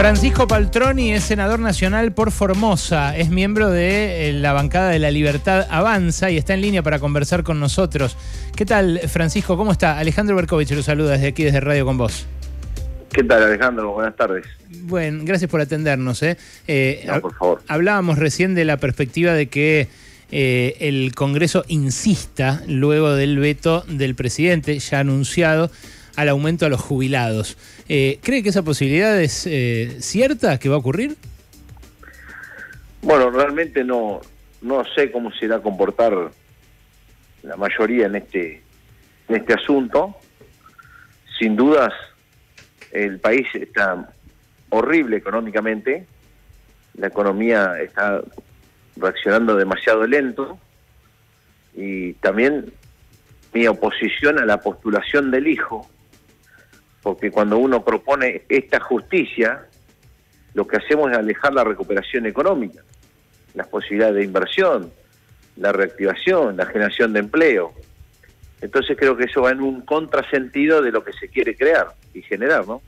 Francisco Paltroni es senador nacional por Formosa, es miembro de la bancada de La Libertad Avanza y está en línea para conversar con nosotros. ¿Qué tal, Francisco? ¿Cómo está? Alejandro Berkovich lo saluda desde aquí, desde Radio con Vos. ¿Qué tal, Alejandro? Buenas tardes. Bueno, gracias por atendernos. No, por favor. Hablábamos recién de la perspectiva de que el Congreso insista, luego del veto del presidente ya anunciado, al aumento a los jubilados. ¿Cree que esa posibilidad es cierta, que va a ocurrir? Bueno, realmente no sé cómo se irá a comportar la mayoría en este asunto. Sin dudas, el país está horrible económicamente, la economía está reaccionando demasiado lento y también mi oposición a la postulación del hijo, porque cuando uno propone esta justicia, lo que hacemos es alejar la recuperación económica, las posibilidades de inversión, la reactivación, la generación de empleo. Entonces creo que eso va en un contrasentido de lo que se quiere crear y generar, ¿no?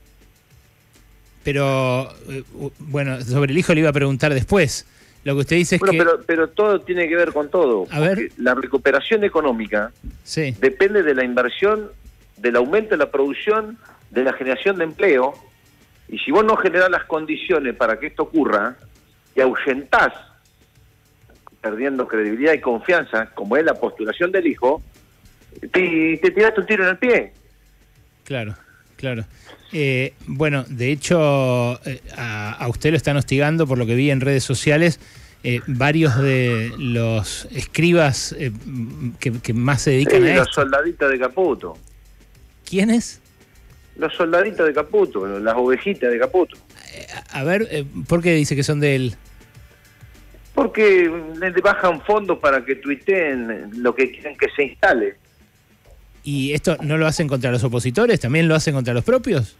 Pero, bueno, sobre el hijo le iba a preguntar después. Lo que usted dice es que... Pero todo tiene que ver con todo. A ver. La recuperación económica sí. Depende de la inversión, del aumento de la producción, de la generación de empleo, y si vos no generás las condiciones para que esto ocurra, y ahuyentás, perdiendo credibilidad y confianza, como es la postulación del hijo, te tiraste un tiro en el pie. Claro, claro. Bueno, de hecho, a usted lo están hostigando, por lo que vi en redes sociales, varios de los escribas que más se dedican a esto. Los soldaditos de Caputo. ¿Quiénes? Los soldaditos de Caputo, las ovejitas de Caputo. A ver, ¿por qué dice que son de él? Porque le bajan fondos para que tuiteen lo que quieren que se instale. ¿Y esto no lo hacen contra los opositores? ¿También lo hacen contra los propios?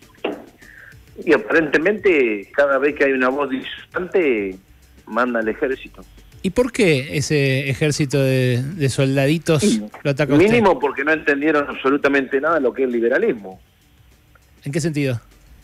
Y aparentemente cada vez que hay una voz disonante manda al ejército. ¿Y por qué ese ejército de soldaditos lo ataca a usted? Mínimo porque no entendieron absolutamente nada de lo que es el liberalismo. ¿En qué sentido?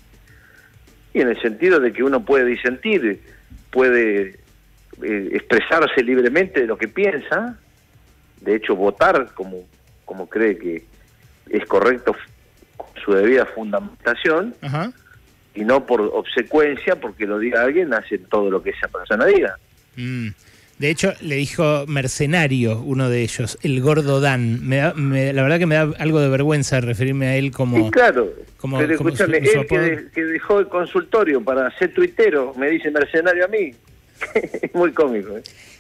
Y en el sentido de que uno puede disentir, puede expresarse libremente de lo que piensa, de hecho votar como cree que es correcto su debida fundamentación. Ajá. Y no por obsecuencia, porque lo diga alguien, hace todo lo que esa persona diga. De hecho, le dijo mercenario uno de ellos, el Gordo Dan. La verdad que me da algo de vergüenza referirme a él como... Sí, claro, pero escúchame, su él que dejó el consultorio para ser tuitero, me dice mercenario a mí. Es muy cómico.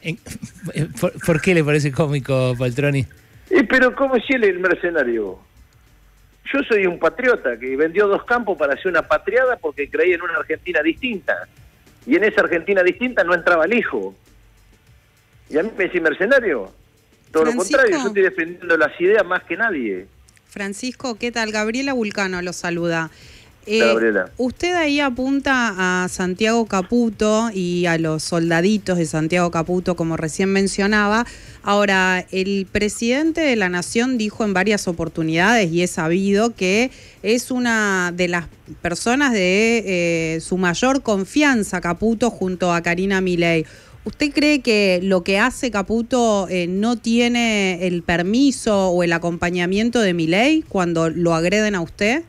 ¿Por qué le parece cómico, Paltroni? Pero ¿cómo si él es el mercenario? Yo soy un patriota que vendió 2 campos para hacer una patriada porque creía en una Argentina distinta. Y en esa Argentina distinta no entraba el hijo. ¿Y a mí me decís mercenario? Todo Francisco, lo contrario, yo estoy defendiendo las ideas más que nadie. Francisco, ¿qué tal? Gabriela Vulcano lo saluda. Gabriela. Usted ahí apunta a Santiago Caputo y a los soldaditos de Santiago Caputo, como recién mencionaba. Ahora, el presidente de la Nación dijo en varias oportunidades, y es sabido, que es una de las personas de su mayor confianza, Caputo, junto a Karina Milei. ¿Usted cree que lo que hace Caputo no tiene el permiso o el acompañamiento de Milei cuando lo agreden a usted?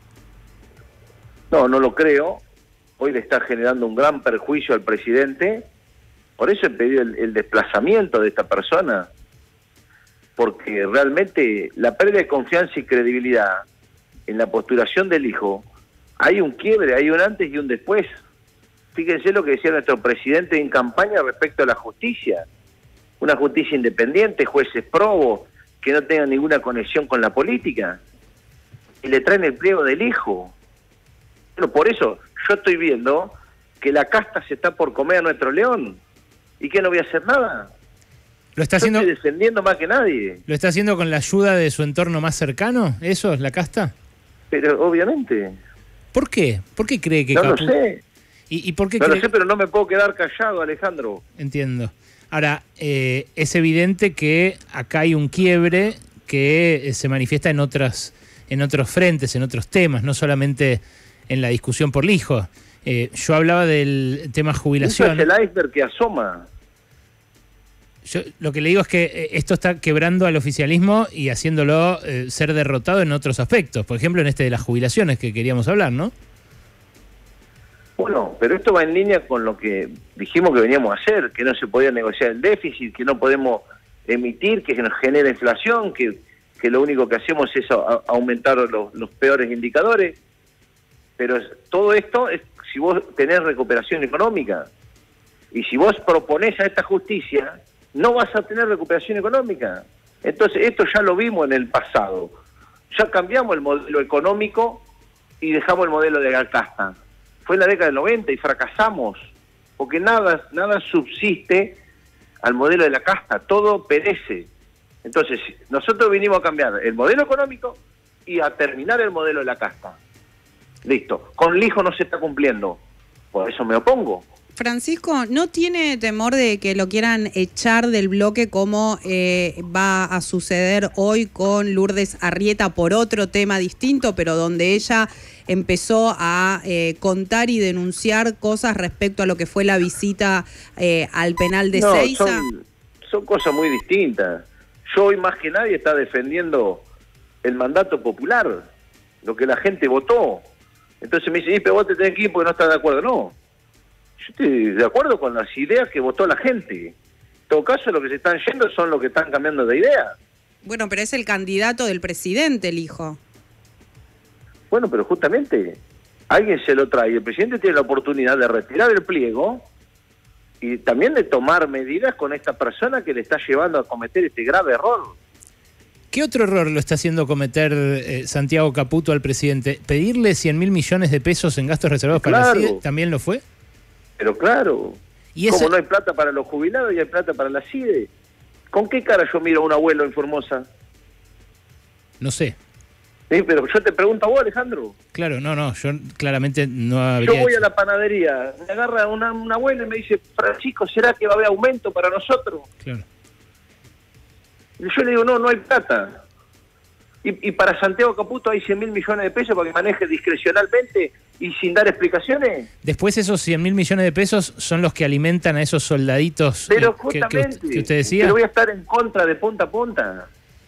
No lo creo. Hoy le está generando un gran perjuicio al presidente. Por eso he pedido el desplazamiento de esta persona. Porque realmente la pérdida de confianza y credibilidad en la postulación del hijo, hay un quiebre, hay un antes y un después. Fíjense lo que decía nuestro presidente en campaña respecto a la justicia. Una justicia independiente, jueces probos, que no tengan ninguna conexión con la política. Y le traen el pliego del hijo. Bueno, por eso yo estoy viendo que la casta se está por comer a nuestro león. ¿Y que no voy a hacer nada? ¿Lo está haciendo? Estoy defendiendo más que nadie. ¿Lo está haciendo con la ayuda de su entorno más cercano? ¿Eso es la casta? Pero obviamente. ¿Por qué? ¿Por qué cree que No lo sé. ¿Y por qué no cree? lo sé, pero no me puedo quedar callado, Alejandro. Entiendo. Ahora, es evidente que acá hay un quiebre que se manifiesta en otros frentes, en otros temas, no solamente en la discusión por el hijo. Yo hablaba del tema jubilación. Eso es el iceberg que asoma. Yo lo que le digo es que esto está quebrando al oficialismo y haciéndolo ser derrotado en otros aspectos. Por ejemplo, en este de las jubilaciones que queríamos hablar, ¿no? Bueno, pero esto va en línea con lo que dijimos que veníamos a hacer, que no se podía negociar el déficit, que no podemos emitir, que nos genera inflación, que lo único que hacemos es aumentar los peores indicadores. Pero todo esto es si vos tenés recuperación económica. Y si vos proponés a esta justicia, no vas a tener recuperación económica. Entonces, esto ya lo vimos en el pasado. Ya cambiamos el modelo económico y dejamos el modelo de la casta. Fue en la década del 90 y fracasamos, porque nada subsiste al modelo de la casta, todo perece. Entonces, nosotros vinimos a cambiar el modelo económico y a terminar el modelo de la casta. Listo. Con Lijo no se está cumpliendo, por eso me opongo. Francisco, ¿no tiene temor de que lo quieran echar del bloque como va a suceder hoy con Lourdes Arrieta por otro tema distinto, pero donde ella empezó a contar y denunciar cosas respecto a lo que fue la visita al penal de Ezeiza? Son cosas muy distintas. Yo hoy más que nadie está defendiendo el mandato popular, lo que la gente votó. Entonces me dice, pero vos te tenés que ir porque no estás de acuerdo. No. Yo estoy de acuerdo con las ideas que votó la gente. En todo caso, lo que se están yendo son los que están cambiando de idea. Bueno, pero es el candidato del presidente, el hijo. Bueno, pero justamente alguien se lo trae. El presidente tiene la oportunidad de retirar el pliego y también de tomar medidas con esta persona que le está llevando a cometer este grave error. ¿Qué otro error lo está haciendo cometer Santiago Caputo al presidente? ¿Pedirle 100.000 millones de pesos en gastos reservados para la CIDE también lo fue? Pero claro, ¿y como no hay plata para los jubilados y hay plata para la CIDE? ¿Con qué cara yo miro a un abuelo en Formosa? No sé. Sí, pero yo te pregunto a vos, Alejandro. Claro, no, yo claramente no habría Yo voy a la panadería, me agarra un abuelo y me dice, Francisco, ¿será que va a haber aumento para nosotros? Claro. Y yo le digo, no hay plata. Y para Santiago Caputo hay 100.000 millones de pesos para que maneje discrecionalmente y sin dar explicaciones. Después esos 100.000 millones de pesos son los que alimentan a esos soldaditos pero que usted decía. Pero voy a estar en contra de punta a punta.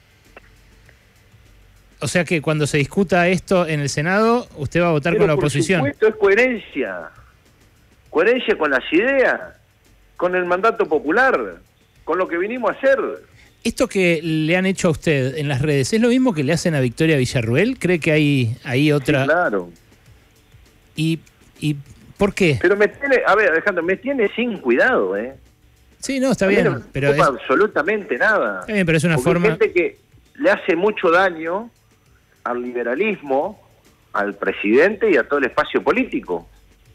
O sea que cuando se discuta esto en el Senado, usted va a votar con la oposición. Por supuesto, es coherencia. Coherencia con las ideas, con el mandato popular, con lo que vinimos a hacer. ¿Esto que le han hecho a usted en las redes es lo mismo que le hacen a Victoria Villarruel? ¿Cree que hay otra...? Sí, claro. ¿Y por qué? Pero Alejandro, me tiene sin cuidado, ¿eh? Sí, no, está bien. No pero es absolutamente nada. Está bien, pero es una forma... Hay gente que le hace mucho daño al liberalismo, al presidente y a todo el espacio político.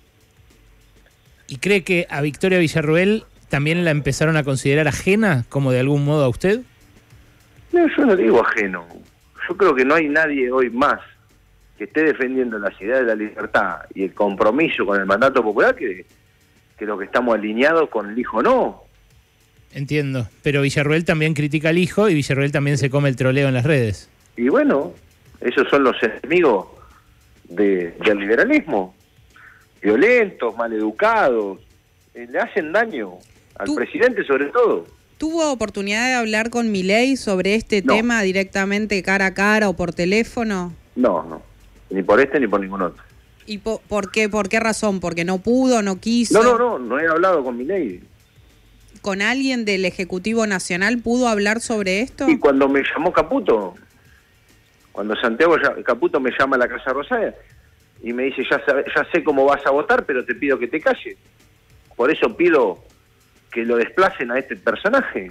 ¿Y cree que a Victoria Villarruel también la empezaron a considerar ajena, como de algún modo a usted? No, yo no digo ajeno. Yo creo que no hay nadie hoy más que esté defendiendo las ideas de la libertad y el compromiso con el mandato popular que lo que estamos alineados con el hijo no. Entiendo, pero Villarruel también critica al hijo y Villarruel también se come el troleo en las redes. Y bueno, esos son los enemigos del liberalismo. Violentos, maleducados, le hacen daño al presidente sobre todo. ¿Tuvo oportunidad de hablar con Milei sobre este tema directamente cara a cara o por teléfono? No, ni por este ni por ningún otro. ¿Y por qué razón? ¿Porque no pudo, no quiso? No he hablado con Milei. ¿Con alguien del Ejecutivo Nacional pudo hablar sobre esto? Y cuando me llamó Caputo, cuando Santiago Caputo me llama a la Casa Rosada y me dice, ya sé cómo vas a votar, pero te pido que te calles. Por eso pido que lo desplacen a este personaje.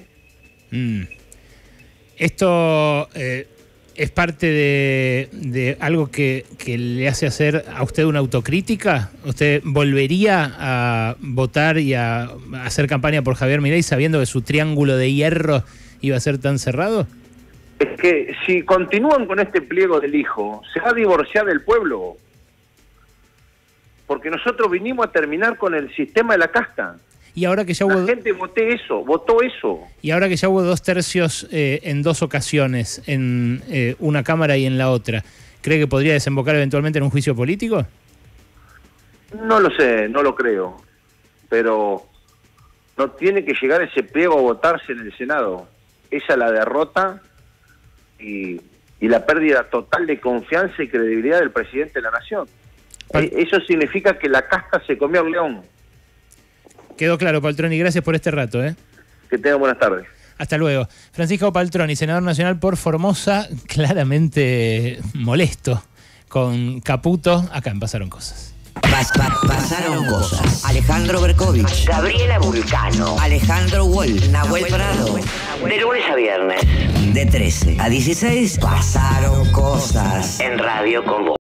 Esto es parte de algo que le hace hacer a usted una autocrítica. ¿Usted volvería a votar y a hacer campaña por Javier Milei sabiendo que su triángulo de hierro iba a ser tan cerrado? Es que si continúan con este pliego del hijo, se va a divorciar del pueblo. Porque nosotros vinimos a terminar con el sistema de la casta. Y ahora que ya hubo... La gente votó eso. Y ahora que ya hubo 2/3 en dos ocasiones, en una cámara y en la otra, ¿cree que podría desembocar eventualmente en un juicio político? No lo sé, no lo creo, pero no tiene que llegar ese pliego a votarse en el Senado. Esa es la derrota y la pérdida total de confianza y credibilidad del presidente de la Nación. Eso significa que la casta se comió al león. Quedó claro, Paltroni, gracias por este rato. Que tengan buenas tardes. Hasta luego. Francisco Paltroni, senador nacional por Formosa, claramente molesto con Caputo. Acá en Pasaron Cosas. Pasaron cosas. Alejandro Berkovich, Gabriela Vulcano, Alejandro Wolf, Nahuel Prado. de lunes a viernes, De 13 a 16 pasaron cosas. en Radio con Vos.